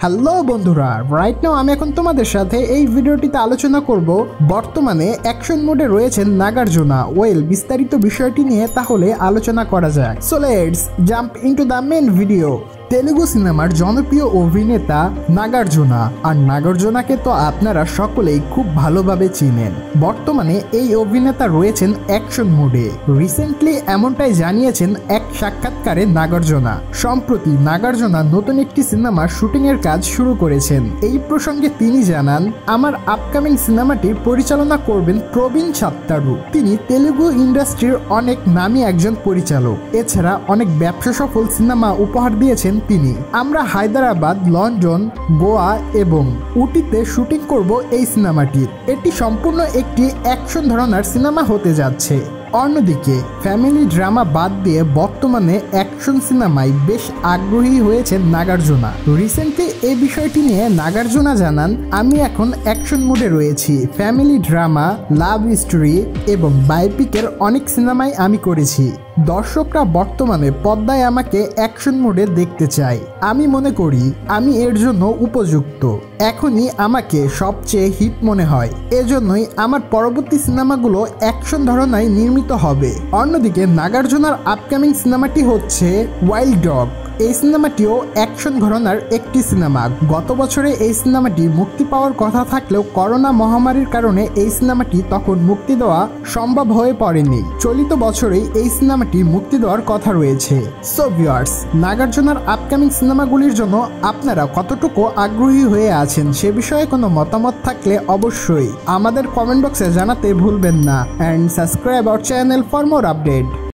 Hello বন্ধুরা, right now আমি এখন তোমাদের সাথে এই ভিডিওটিতে আলোচনা করব বর্তমানে অ্যাকশন মোডে রয়েছেন নাগার্জুনা। বিস্তারিত বিষয়টি নিয়ে তাহলে আলোচনা করা যাক। So let's jump into the main video. Telugu সিনেমার জনপ্রিয় অভিনেতা নাগার্জুনা, আর নাগার্জুনাকে তো আপনারা সকলেই খুব ভালোভাবে চিনেন। বর্তমানে এই অভিনেতা রয়েছেন অ্যাকশন মোডে। রিসেন্টলি এমনটাই জানিয়েছেন এক সাক্ষাৎকারে নাগার্জুনা। সম্প্রতি নাগার্জুনা নতুন একটি সিনেমার শুটিংয়ের কাজ শুরু করেছেন। এই প্রসঙ্গে তিনি জানান, আমার আপকামিং সিনেমাটি পরিচালনা করবেন প্রবীণ সাত্তারু। তিনি তেলুগু ইন্ডাস্ট্রির অনেক নামী একজন পরিচালক। এছাড়া অনেক ব্যবসা সফল সিনেমা উপহার দিয়েছেন তিনি। আমরা হায়দ্রাবাদ, লন্ডন, গোয়া এবং উটিতে শুটিং করব এই সিনেমাটির। এটি সম্পূর্ণ একটি অ্যাকশন ধরনের সিনেমা হতে যাচ্ছে। অন্যদিকে ফ্যামিলি ড্রামা বাদ দিয়ে বর্তমানে অ্যাকশন সিনেমায় বেশ আগ্রহী হয়েছেন নাগার্জুনা। রিসেন্টলি এই বিষয়টি নিয়ে নাগার্জুনা জানান, আমি এখন অ্যাকশন মোডে রয়েছি। ফ্যামিলি ড্রামা, লাভ স্টোরি এবং বায়োপিকের অনেক সিনেমাই আমি করেছি। দর্শকরা বর্তমানে পর্দায় আমাকে অ্যাকশন মোডে দেখতে চায়। আমি মনে করি আমি এর জন্য উপযুক্ত। এখনই আমাকে সবচেয়ে হিট মনে হয়। এজন্যই আমার পরবর্তী সিনেমাগুলো অ্যাকশন ধরনায় নির্মিত হবে। অন্যদিকে নাগার্জুনার আপকামিং সিনেমাটি হচ্ছে ওয়াইল্ড ডগ। এই সিনেমাটিও অ্যাকশন ঘরানার একটি সিনেমা। গত বছরে এই সিনেমাটি মুক্তি পাওয়ার কথা থাকলেও করোনা মহামারীর কারণে এই সিনেমাটি তখন মুক্তি দেওয়া সম্ভব হয়ে পড়েনি। চলিত বছরেই এই সিনেমাটি মুক্তি দেওয়ার কথা রয়েছে। সো ভিউয়ার্স, নাগার্জুনার আপকামিং সিনেমাগুলির জন্য আপনারা কতটুকু আগ্রহী হয়ে আছেন সে বিষয়ে কোনো মতামত থাকলে অবশ্যই আমাদের কমেন্ট বক্সে জানাতে ভুলবেন না। And subscribe our channel for more update.